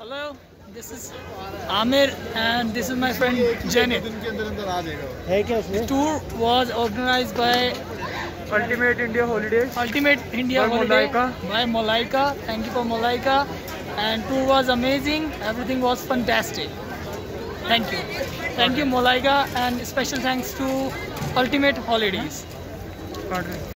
Hello, this is Amir and this is my friend Janet. The tour was organized by Ultimate India Holidays. Ultimate India Holiday Molaika. by Molaika. Thank you for Molaika. And tour was amazing. Everything was fantastic. Thank you. Thank you Molaika, and special thanks to Ultimate Holidays.